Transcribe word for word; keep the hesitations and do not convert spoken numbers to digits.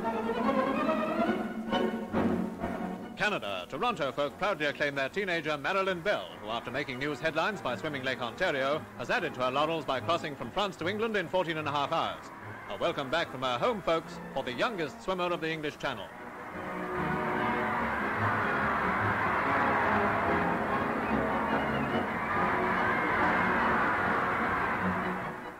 Canada, Toronto folk proudly acclaim their teenager Marilyn, who after making news headlines by swimming Lake Ontario, has added to her laurels by crossing from France to England in fourteen and a half hours. A welcome back from her home folks for the youngest swimmer of the English Channel.